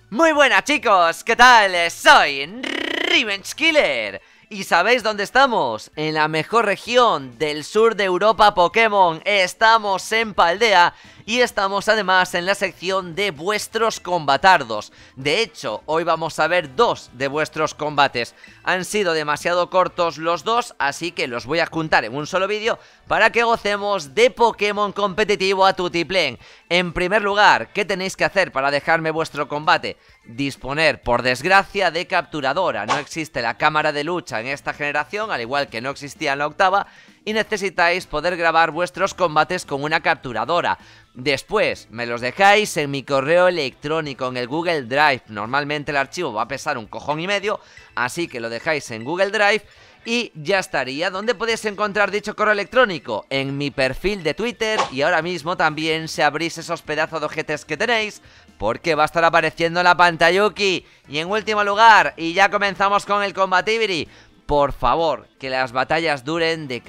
Muy buenas chicos, ¿qué tal? Soy Revenge Killer. ¿Y sabéis dónde estamos? En la mejor región del sur de Europa Pokémon. Estamos en Paldea y estamos además en la sección de vuestros combatardos. De hecho, hoy vamos a ver dos de vuestros combates. Han sido demasiado cortos los dos, así que los voy a juntar en un solo vídeo para que gocemos de Pokémon competitivo a tutiplén. En primer lugar, ¿qué tenéis que hacer para dejarme vuestro combate? Disponer, por desgracia, de capturadora. No existe la cámara de lucha en esta generación, al igual que no existía en la octava, y necesitáis poder grabar vuestros combates con una capturadora. Después, me los dejáis en mi correo electrónico, en el Google Drive. Normalmente el archivo va a pesar un cojón y medio, así que lo dejáis en Google Drive y ya estaría. ¿Dónde podéis encontrar dicho correo electrónico? En mi perfil de Twitter, y ahora mismo también, si abrís esos pedazos de ojetes que tenéis, porque va a estar apareciendo en la pantayuki. Y en último lugar, y ya comenzamos con el combatibiri, por favor, que las batallas duren de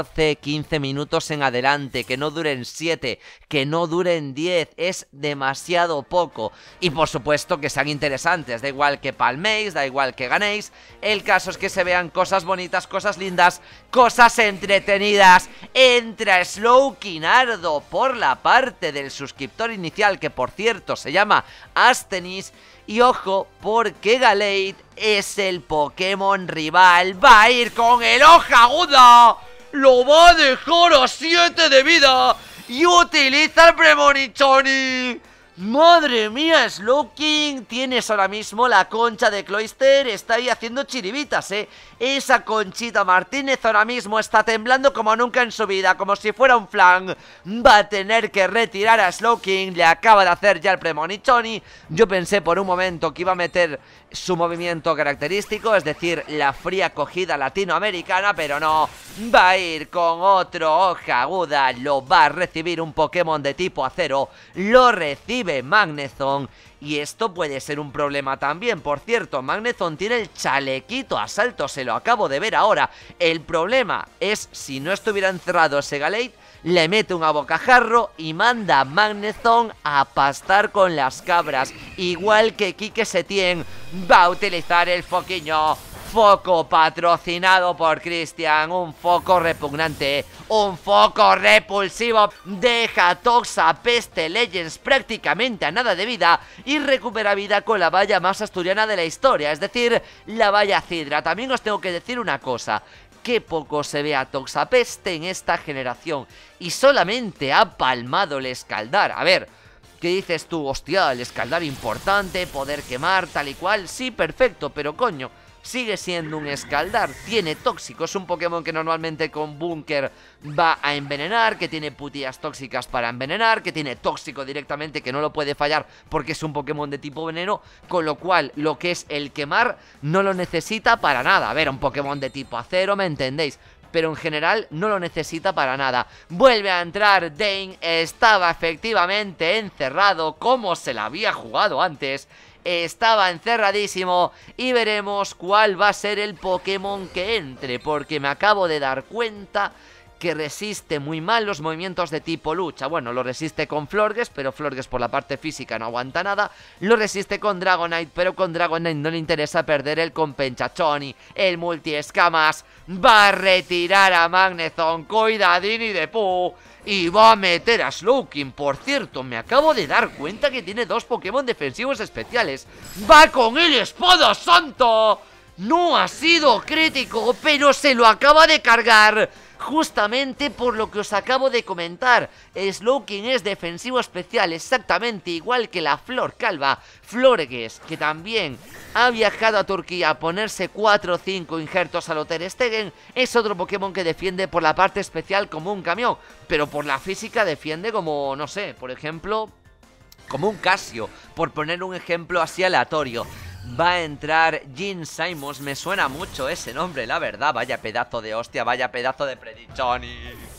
14-15 minutos en adelante, que no duren 7, que no duren 10, es demasiado poco. Y por supuesto que sean interesantes, da igual que palméis, da igual que ganéis, el caso es que se vean cosas bonitas, cosas lindas, cosas entretenidas. Entra Slowkinardo por la parte del suscriptor inicial, que por cierto se llama Astenis. Y ojo, porque Gallade es el Pokémon rival. Va a ir con el hoja aguda. Lo va a dejar a 7 de vida. Y utiliza el Premonichoni. Madre mía, Slowking, tienes ahora mismo la concha de Cloyster. Está ahí haciendo chiribitas, Esa Conchita Martínez ahora mismo está temblando como nunca en su vida, como si fuera un flan. Va a tener que retirar a Slowking. Le acaba de hacer ya el Premonichoni. Yo pensé por un momento que iba a meter su movimiento característico, es decir, la fría acogida latinoamericana, pero no. Va a ir con otro hoja aguda. Lo va a recibir un Pokémon de tipo acero. Lo recibe Magnezone. Y esto puede ser un problema también. Por cierto, Magnezone tiene el chalequito a salto, se lo acabo de ver ahora. El problema es, si no estuviera encerrado ese Gallade, le mete un bocajarro y manda a Magnezone a pastar con las cabras. Igual que Quique Setién va a utilizar el foquiño. Foco patrocinado por Cristian, un foco repugnante, un foco repulsivo. Deja Toxapeste Legends prácticamente a nada de vida y recupera vida con la valla más asturiana de la historia, es decir, la valla Cidra. También os tengo que decir una cosa: qué poco se ve a Toxapeste en esta generación y solamente ha palmado el Escaldar. A ver, ¿qué dices tú? Hostia, el Escaldar importante, poder quemar, tal y cual. Sí, perfecto, pero coño, sigue siendo un Escaldar, tiene tóxico, es un Pokémon que normalmente con Búnker va a envenenar, que tiene putillas tóxicas para envenenar, que tiene tóxico directamente, que no lo puede fallar porque es un Pokémon de tipo veneno, con lo cual lo que es el quemar no lo necesita para nada. A ver, un Pokémon de tipo acero, ¿me entendéis? Pero en general no lo necesita para nada. Vuelve a entrar Dane, estaba efectivamente encerrado como se la había jugado antes. Estaba encerradísimo y veremos cuál va a ser el Pokémon que entre, porque me acabo de dar cuenta que resiste muy mal los movimientos de tipo lucha. Bueno, lo resiste con Florges, pero Florges por la parte física no aguanta nada. Lo resiste con Dragonite, pero con Dragonite no le interesa perder el Compenchachoni. El multi-escamas va a retirar a Magnezone, cuidadini de pu, y va a meter a Slowking. Por cierto, me acabo de dar cuenta que tiene dos Pokémon defensivos especiales. ¡Va con el Espada Santa! No ha sido crítico, pero se lo acaba de cargar. Justamente por lo que os acabo de comentar, Slowking es defensivo especial, exactamente igual que la Flor Calva. Florges, que también ha viajado a Turquía a ponerse 4 o 5 injertos a lo Ter Stegen, es otro Pokémon que defiende por la parte especial como un camión, pero por la física defiende como, no sé, por ejemplo, como un Casio, por poner un ejemplo así aleatorio. Va a entrar Gene Simons, me suena mucho ese nombre, la verdad. Vaya pedazo de hostia, vaya pedazo de Predichoni.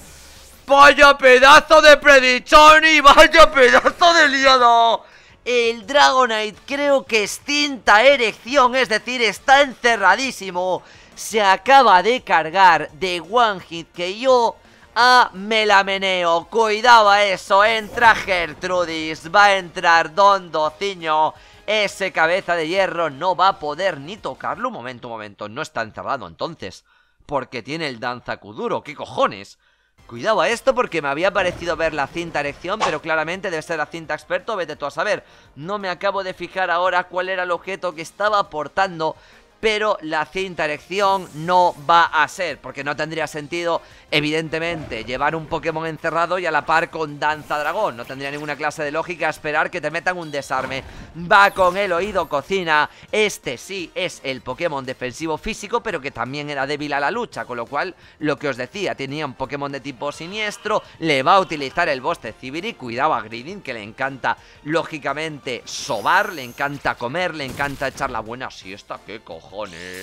Vaya pedazo de Predichoni, vaya pedazo de liado. El Dragonite creo que extinta erección, es decir, está encerradísimo. Se acaba de cargar de One Hit, que yo a Melameneo. Cuidado a eso, entra Gertrudis, va a entrar Don Dociño. Ese cabeza de hierro no va a poder ni tocarlo. Un momento, no está encerrado entonces, porque tiene el Danzakuduro, ¿qué cojones? Cuidado a esto porque me había parecido ver la cinta erección, pero claramente debe ser la cinta experto, vete tú a saber. No me acabo de fijar ahora cuál era el objeto que estaba aportando, pero la cinta erección no va a ser, porque no tendría sentido, evidentemente, llevar un Pokémon encerrado y a la par con Danza Dragón. No tendría ninguna clase de lógica esperar que te metan un desarme. Va con el oído cocina. Este sí es el Pokémon defensivo físico, pero que también era débil a la lucha, con lo cual, lo que os decía, tenía un Pokémon de tipo siniestro. Le va a utilizar el boss de Cibiri. Cuidado a Greedent, que le encanta, lógicamente, sobar, le encanta comer, le encanta echar la buena siesta. ¿Qué cojones?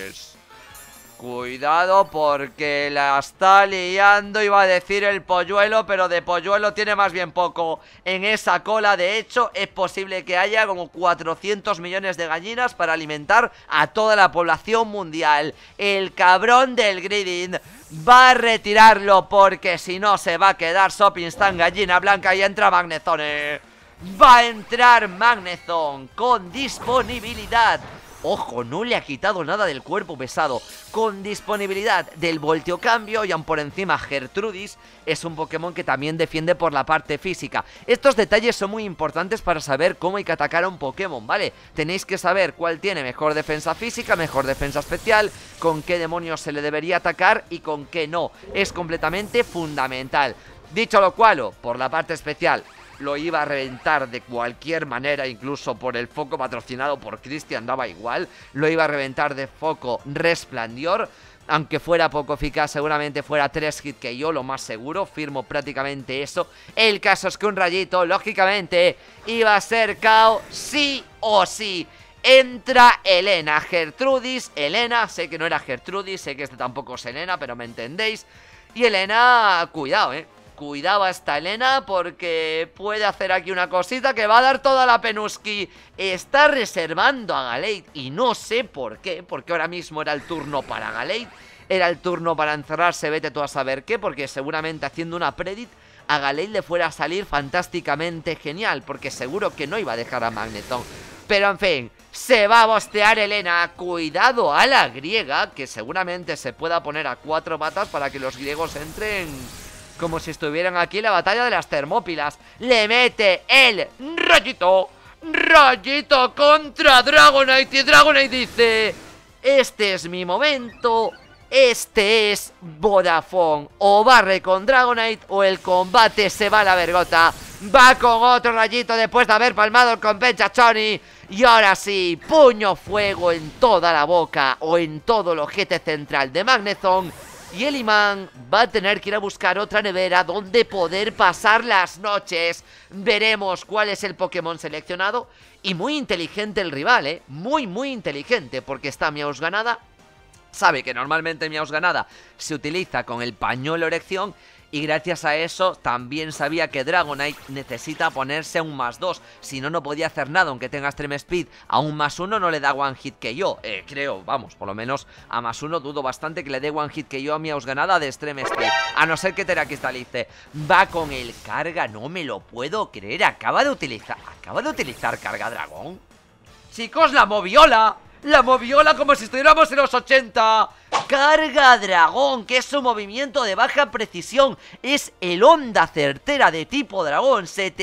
Cuidado porque la está liando, iba a decir el polluelo, pero de polluelo tiene más bien poco en esa cola. De hecho, es posible que haya como 400 millones de gallinas para alimentar a toda la población mundial. El cabrón del Greedent va a retirarlo porque si no se va a quedar Sopinstan gallina blanca y entra Magnezone. Va a entrar Magnezone con disponibilidad. Ojo, no le ha quitado nada del cuerpo pesado. Con disponibilidad del voltio cambio y aún por encima Gertrudis es un Pokémon que también defiende por la parte física. Estos detalles son muy importantes para saber cómo hay que atacar a un Pokémon, ¿vale? Tenéis que saber cuál tiene mejor defensa física, mejor defensa especial, con qué demonios se le debería atacar y con qué no. Es completamente fundamental. Dicho lo cual, por la parte especial, lo iba a reventar de cualquier manera, incluso por el foco patrocinado por Christian, daba igual. Lo iba a reventar de foco Resplandor. Aunque fuera poco eficaz, seguramente fuera 3 hit que yo, lo más seguro, firmo prácticamente eso. El caso es que un rayito, lógicamente, iba a ser KO sí o sí. Entra Elena, Gertrudis, Elena, sé que no era Gertrudis, sé que este tampoco es Elena, pero me entendéis. Y Elena, cuidado, cuidado a esta Elena porque puede hacer aquí una cosita que va a dar toda la Penuski. Está reservando a Gallade y no sé por qué, porque ahora mismo era el turno para Gallade. Era el turno para encerrarse, vete tú a saber qué, porque seguramente haciendo una Predit a Gallade le fuera a salir fantásticamente genial, porque seguro que no iba a dejar a Magneton. Pero en fin, se va a bostear Elena. Cuidado a la griega, que seguramente se pueda poner a 4 patas para que los griegos entren como si estuvieran aquí en la batalla de las Termópilas. Le mete el rayito. Rayito contra Dragonite. Y Dragonite dice: este es mi momento. Este es Vodafone. O barre con Dragonite o el combate se va a la vergota. Va con otro rayito después de haber palmado el Compensachoni. Y ahora sí, puño fuego en toda la boca o en todo el ojete central de Magnezone. Y el imán va a tener que ir a buscar otra nevera donde poder pasar las noches. Veremos cuál es el Pokémon seleccionado. Y muy inteligente el rival, muy inteligente, porque está Miausganada. Sabe que normalmente Miausganada se utiliza con el pañuelo erección. Y gracias a eso también sabía que Dragonite necesita ponerse a un +2. Si no, no podía hacer nada, aunque tenga Extreme Speed. A un +1 no le da One Hit que yo, creo, vamos, por lo menos a +1 dudo bastante que le dé One Hit que yo a Miausganada de Extreme Speed. A no ser que Teracristalice. Va con el carga, no me lo puedo creer. Acaba de utilizar carga dragón. Chicos, la moviola. La moviola como si estuviéramos en los 80. Carga dragón, que es su movimiento de baja precisión. Es el onda certera de tipo dragón,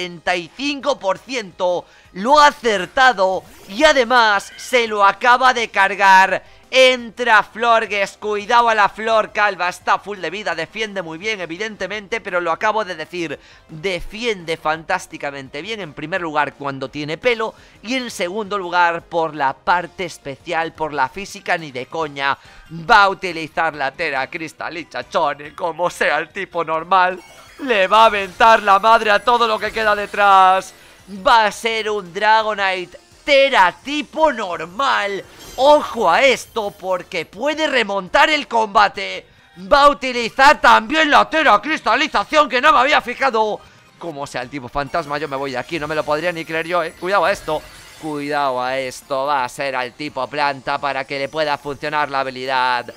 75%. Lo ha acertado y además se lo acaba de cargar. Entra Florges, cuidado a la flor calva, está full de vida, defiende muy bien evidentemente, pero lo acabo de decir, defiende fantásticamente bien en primer lugar cuando tiene pelo y en segundo lugar por la parte especial, por la física ni de coña. Va a utilizar la Teracristalichachone como sea el tipo normal, le va a aventar la madre a todo lo que queda detrás. Va a ser un Dragonite Tera tipo normal. Ojo a esto porque puede remontar el combate. Va a utilizar también la Teracristalización, que no me había fijado. Como sea el tipo fantasma, yo me voy de aquí, no me lo podría ni creer yo, Cuidado a esto. Cuidado a esto, va a ser al tipo planta para que le pueda funcionar la habilidad.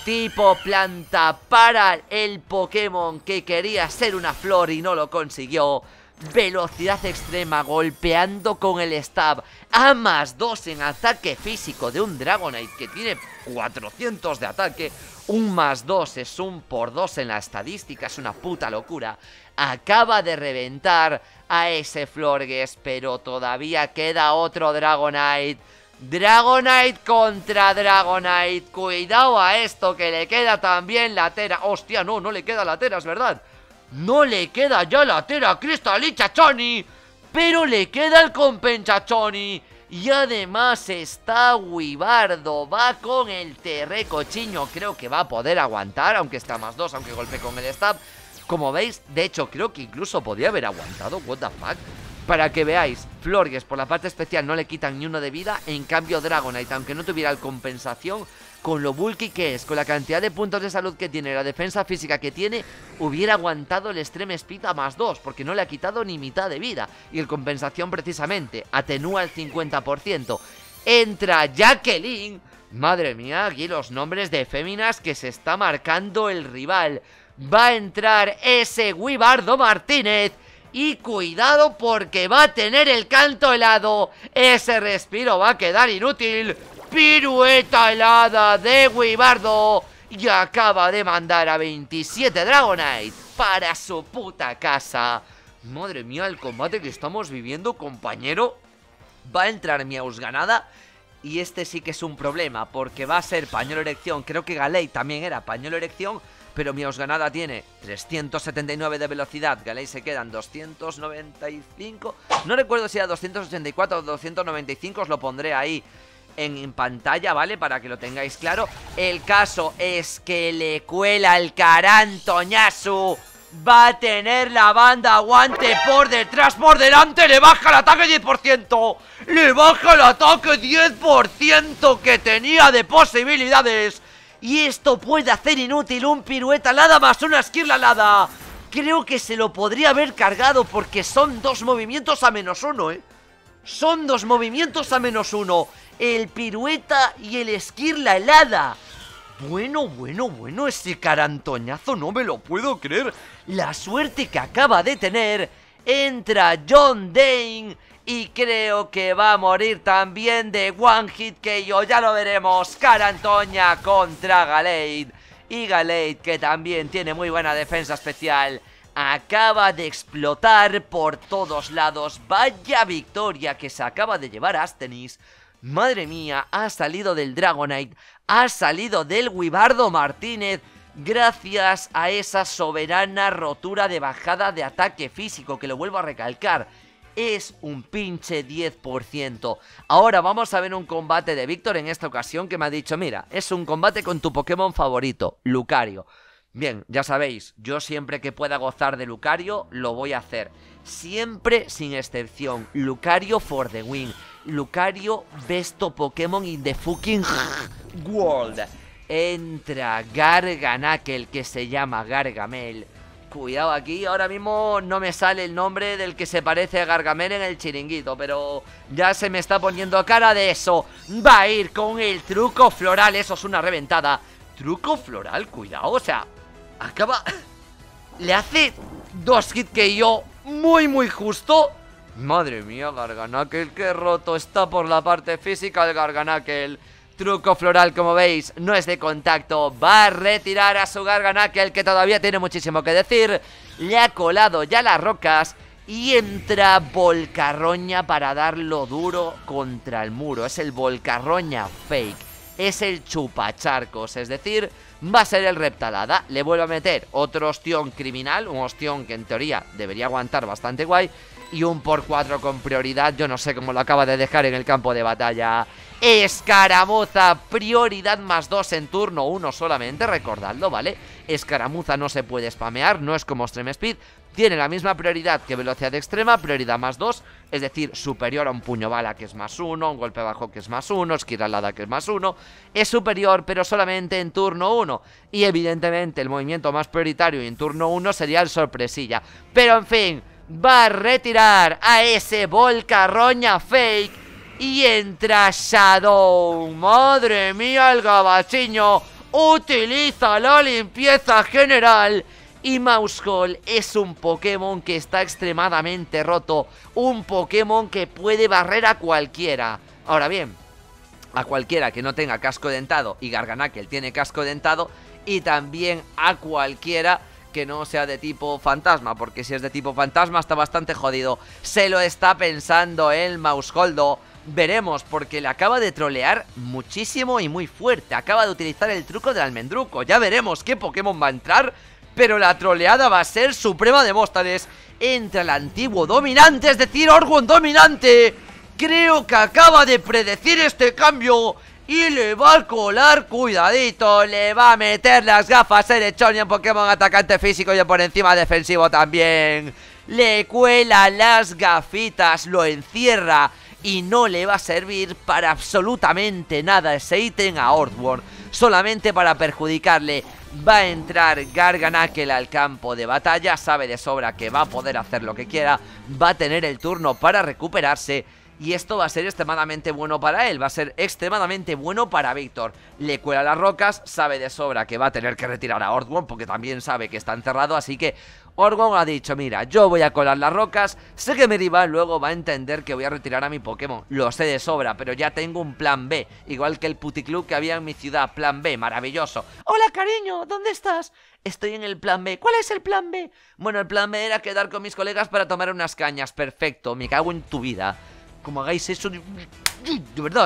tipo planta para el Pokémon que quería ser una flor y no lo consiguió. Velocidad extrema golpeando con el stab a +2 en ataque físico de un Dragonite que tiene 400 de ataque. Un +2 es un por 2 en la estadística, es una puta locura. Acaba de reventar a ese Florges, pero todavía queda otro Dragonite. Dragonite contra Dragonite. Cuidado a esto, que le queda también la Tera. Hostia, no le queda la Tera, es verdad. No le queda ya la Tera Cristalichachoni, pero le queda el Compensachoni. Y además está Wibardo. Va con el Terrecochiño. Creo que va a poder aguantar, aunque está +2, aunque golpee con el stab. Como veis, de hecho, creo que incluso podría haber aguantado. What the fuck. Para que veáis, Florges por la parte especial no le quitan ni uno de vida. En cambio Dragonite, aunque no tuviera el compensación, con lo bulky que es, con la cantidad de puntos de salud que tiene, la defensa física que tiene, hubiera aguantado el Extreme Speed a +2, porque no le ha quitado ni mitad de vida. Y el compensación precisamente atenúa el 50%. Entra Jacqueline. Madre mía, aquí los nombres de féminas que se está marcando el rival. Va a entrar ese Wibardo Martínez. Y cuidado porque va a tener el canto helado. Ese respiro va a quedar inútil. Pirueta helada de Wibardo. Y acaba de mandar a 27 Dragonite para su puta casa. Madre mía, el combate que estamos viviendo, compañero. Va a entrar Miausganada. Y este sí que es un problema, porque va a ser pañuelo erección. Creo que Galei también era pañuelo erección, pero Miausganada tiene 379 de velocidad. Galei se quedan 295. No recuerdo si era 284 o 295. Os lo pondré ahí en pantalla, ¿vale? Para que lo tengáis claro. El caso es que le cuela el Carantoñasu. Va a tener la banda aguante por detrás, por delante. Le baja el ataque 10%. Le baja el ataque 10% que tenía de posibilidades. Y esto puede hacer inútil un pirueta alada más una esquirla alada. Creo que se lo podría haber cargado, porque son dos movimientos a -1, ¿eh? Son dos movimientos a -1. El pirueta y el esquirla helada. Bueno, ese Carantoñazo no me lo puedo creer. La suerte que acaba de tener. Entra John Dane y creo que va a morir también de One Hit KO. Ya lo veremos. Carantoña contra Gallade. Y Gallade, que también tiene muy buena defensa especial, acaba de explotar por todos lados. Vaya victoria que se acaba de llevar Astenis. Madre mía, ha salido del Dragonite, ha salido del Wibardo Martínez, gracias a esa soberana rotura de bajada de ataque físico, que lo vuelvo a recalcar, es un pinche 10%. Ahora vamos a ver un combate de Víctor en esta ocasión, que me ha dicho, mira, es un combate con tu Pokémon favorito, Lucario. Bien, ya sabéis, yo siempre que pueda gozar de Lucario, lo voy a hacer. Siempre, sin excepción, Lucario for the win. Lucario, besto Pokémon in the fucking world. Entra Garganacl, que se llama Gargamel. Cuidado aquí, ahora mismo no me sale el nombre del que se parece a Gargamel en el chiringuito, pero ya se me está poniendo cara de eso. Va a ir con el truco floral, eso es una reventada. Truco floral, cuidado, o sea, acaba... Le hace 2 hit KO muy justo. Madre mía, Garganacl, qué roto está por la parte física el Garganacl. Truco floral, como veis, no es de contacto. Va a retirar a su Garganacl, que todavía tiene muchísimo que decir. Le ha colado ya las rocas. Y entra Volcarroña para darlo duro contra el muro. Es el Volcarroña fake. Es el chupacharcos, es decir, va a ser el Reptalada. Le vuelve a meter otro ostión criminal, un ostión que en teoría debería aguantar bastante guay. Y un por 4 con prioridad, yo no sé cómo lo acaba de dejar en el campo de batalla. Escaramuza, prioridad +2 en turno 1 solamente, recordadlo, ¿vale? Escaramuza no se puede spamear, no es como Extreme Speed. Tiene la misma prioridad que velocidad extrema, prioridad +2, es decir, superior a un puño bala que es +1, un golpe bajo que es +1, esquiralada que es +1. Es superior, pero solamente en turno 1. Y evidentemente el movimiento más prioritario en turno 1 sería el sorpresilla. Pero en fin, va a retirar a ese Volcarroña fake. Y entra Shadow. Madre mía, el gabachiño. utiliza la limpieza general. Y Maushold es un Pokémon que está extremadamente roto, un Pokémon que puede barrer a cualquiera. Ahora bien, a cualquiera que no tenga casco dentado, y Garganacl tiene casco dentado, y también a cualquiera que no sea de tipo fantasma, porque si es de tipo fantasma está bastante jodido. Se lo está pensando el Mausholdo. Veremos, porque le acaba de trolear muchísimo y muy fuerte. Acaba de utilizar el truco del almendruco. Ya veremos qué Pokémon va a entrar, pero la troleada va a ser suprema de Móstoles. Entra el antiguo dominante, es decir, Orgón dominante. Creo que acaba de predecir este cambio y le va a colar, cuidadito, le va a meter las gafas Electronian, Pokémon atacante físico y por encima defensivo también. Le cuela las gafitas, lo encierra y no le va a servir para absolutamente nada ese ítem a Earthworm, solamente para perjudicarle. Va a entrar Garganacl al campo de batalla, sabe de sobra que va a poder hacer lo que quiera, va a tener el turno para recuperarse. Y esto va a ser extremadamente bueno para él, va a ser extremadamente bueno para Víctor. Le cuela las rocas, sabe de sobra que va a tener que retirar a Earthworm, porque también sabe que está encerrado, así que Earthworm ha dicho, mira, yo voy a colar las rocas, sé que mi rival luego va a entender que voy a retirar a mi Pokémon, lo sé de sobra, pero ya tengo un plan B, igual que el puticlub que había en mi ciudad, plan B, maravilloso. Hola cariño, ¿dónde estás? Estoy en el plan B. ¿Cuál es el plan B? Bueno, el plan B era quedar con mis colegas para tomar unas cañas, perfecto, me cago en tu vida. Como hagáis eso de verdad,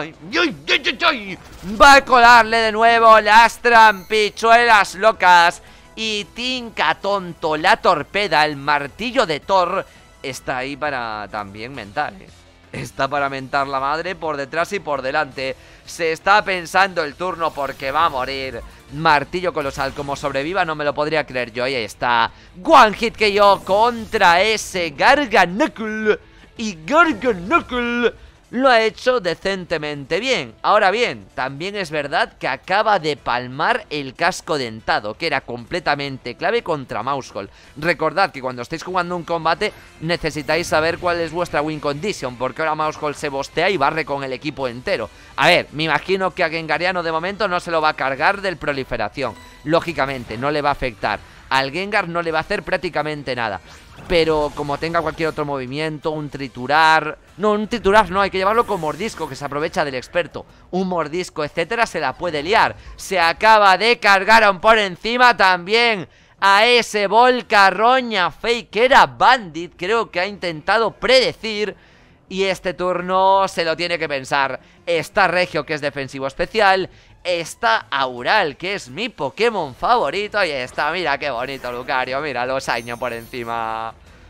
va a colarle de nuevo las trampichuelas locas. Y Tinkatonto, la torpeda, el martillo de Thor, está ahí para también mentar, Está para mentar la madre por detrás y por delante. Se está pensando el turno porque va a morir. Martillo colosal, como sobreviva no me lo podría creer yo. Y ahí está, One Hit KO contra ese Garganacl. Y Garganacl lo ha hecho decentemente bien. Ahora bien, también es verdad que acaba de palmar el casco dentado, que era completamente clave contra Maushold. Recordad que cuando estéis jugando un combate necesitáis saber cuál es vuestra win condition, porque ahora Maushold se bostea y barre con el equipo entero. A ver, me imagino que a Gengariano de momento no se lo va a cargar del proliferación. Lógicamente, no le va a afectar. Al Gengar no le va a hacer prácticamente nada. Pero como tenga cualquier otro movimiento, un triturar... No, un triturar no, hay que llevarlo con mordisco, que se aprovecha del experto. Un mordisco, etcétera, se la puede liar. Se acaba de cargar por encima también a ese Volcarroña Fake, que era Bandit, creo que ha intentado predecir. Y este turno se lo tiene que pensar. Está Regio, que es defensivo especial. Está Aural, que es mi Pokémon favorito. Y está, mira qué bonito Lucario, mira los años por encima.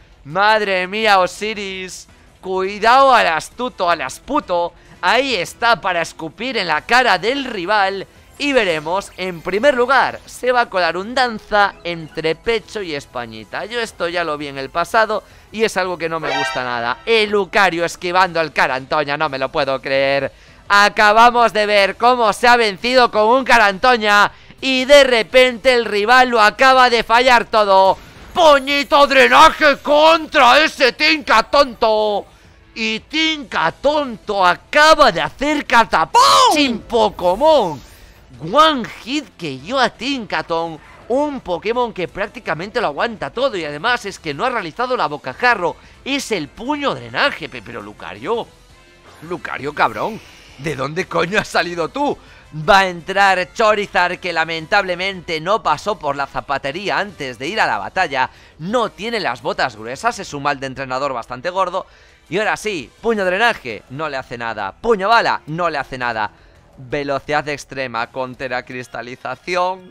Madre mía, Osiris. Cuidado al astuto, al asputo. Ahí está para escupir en la cara del rival. Y veremos, en primer lugar, se va a colar un danza entre pecho y españita. Yo esto ya lo vi en el pasado y es algo que no me gusta nada. El Lucario esquivando al Carantoña, no me lo puedo creer. Acabamos de ver cómo se ha vencido con un Carantoña y de repente el rival lo acaba de fallar todo. ¡Puñito drenaje contra ese Tinkatonto! Y Tinkatonto acaba de hacer catapum sin Pokémon. One Hit que yo a Tinkaton, un Pokémon que prácticamente lo aguanta todo y además es que no ha realizado la bocajarro, es el puño drenaje. Pero Lucario, cabrón, ¿de dónde coño has salido tú? Va a entrar Charizard, que lamentablemente no pasó por la zapatería antes de ir a la batalla. No tiene las botas gruesas, es un mal de entrenador bastante gordo. Y ahora sí, puño drenaje, no le hace nada. Puño bala, no le hace nada. Velocidad extrema contra cristalización.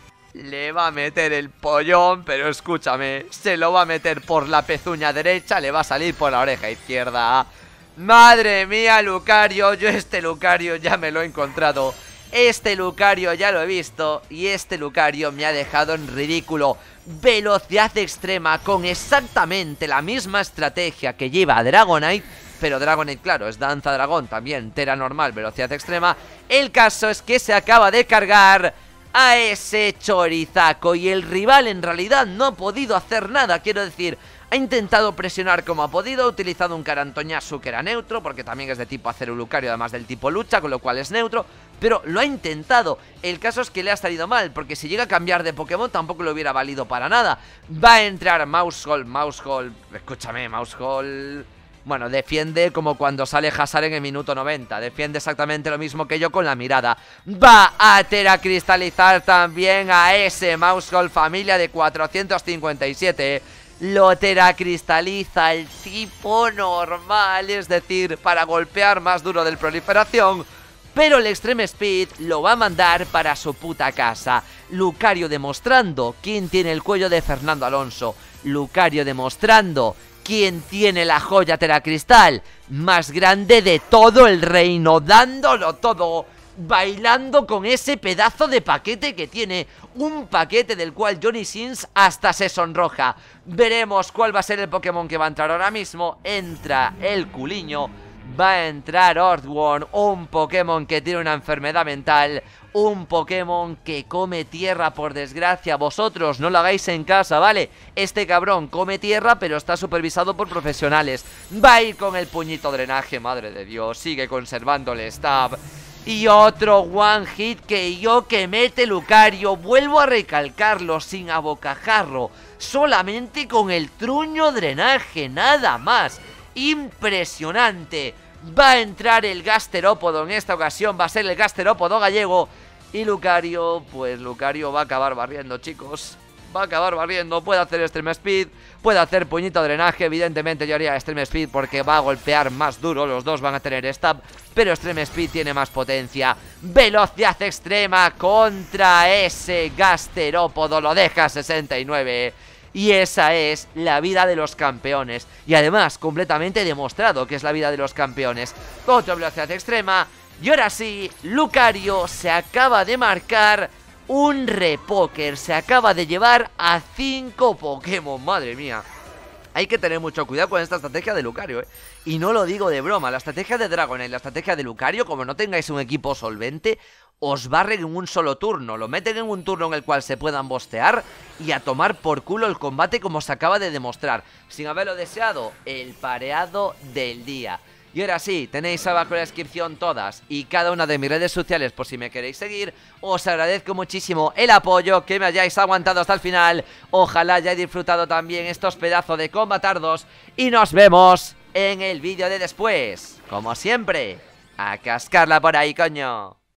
Le va a meter el pollón, pero escúchame, se lo va a meter por la pezuña derecha, le va a salir por la oreja izquierda. Madre mía, Lucario, yo este Lucario ya me lo he encontrado. Este Lucario ya lo he visto y este Lucario me ha dejado en ridículo. Velocidad extrema con exactamente la misma estrategia que lleva Dragonite. Pero Dragonite, claro, es danza dragón, también Tera normal, velocidad extrema. El caso es que se acaba de cargar a ese Chorizaco y el rival en realidad no ha podido hacer nada. Quiero decir, Ha intentado presionar como ha podido, ha utilizado un Carantoñasu que era neutro, porque también es de tipo acero Lucario, además del tipo lucha, con lo cual es neutro, pero lo ha intentado. El caso es que le ha salido mal, porque si llega a cambiar de Pokémon tampoco le hubiera valido para nada. Va a entrar Maushold, escúchame, Maushold... Bueno, defiende como cuando sale Hazard en el minuto 90. Defiende exactamente lo mismo que yo con la mirada. Va a teracristalizar también a ese Maushold familia de 457. Lo teracristaliza el tipo normal, es decir, para golpear más duro del proliferación. Pero el Extreme Speed lo va a mandar para su puta casa. Lucario demostrando quién tiene el cuello de Fernando Alonso. Lucario demostrando quién tiene la joya teracristal más grande de todo el reino, dándolo todo, bailando con ese pedazo de paquete que tiene, un paquete del cual Johnny Sins hasta se sonroja. Veremos cuál va a ser el Pokémon que va a entrar ahora mismo. Entra el culiño, va a entrar Earthworm, un Pokémon que tiene una enfermedad mental, un Pokémon que come tierra, por desgracia. Vosotros no lo hagáis en casa, ¿vale? Este cabrón come tierra, pero está supervisado por profesionales. Va a ir con el puñito drenaje, madre de Dios. Sigue conservando el stab. Y otro one hit que mete Lucario. Vuelvo a recalcarlo, sin abocajarro, solamente con el truño drenaje, nada más. Impresionante. Va a entrar el Gasterópodo en esta ocasión, va a ser el Gasterópodo gallego. Y Lucario, pues Lucario va a acabar barriendo, chicos. Va a acabar barriendo, puede hacer Extreme Speed, puede hacer puñito drenaje. Evidentemente yo haría Extreme Speed porque va a golpear más duro, los dos van a tener stab, pero Extreme Speed tiene más potencia. Velocidad extrema contra ese Gasterópodo, lo deja 69. Y esa es la vida de los campeones. Y además, completamente demostrado que es la vida de los campeones. Otra velocidad extrema. Y ahora sí, Lucario se acaba de marcar un repoker. Se acaba de llevar a 5 Pokémon. Madre mía. Hay que tener mucho cuidado con esta estrategia de Lucario, ¿eh? Y no lo digo de broma. La estrategia de Dragonite y la estrategia de Lucario, como no tengáis un equipo solvente, os barren en un solo turno. Lo meten en un turno en el cual se puedan bostear y a tomar por culo el combate, como se acaba de demostrar. Sin haberlo deseado, el pareado del día. Y ahora sí, tenéis abajo en la descripción todas y cada una de mis redes sociales por si me queréis seguir. Os agradezco muchísimo el apoyo, que me hayáis aguantado hasta el final. Ojalá hayáis disfrutado también estos pedazos de combatardos. Y nos vemos en el vídeo de después. Como siempre, a cascarla por ahí, coño.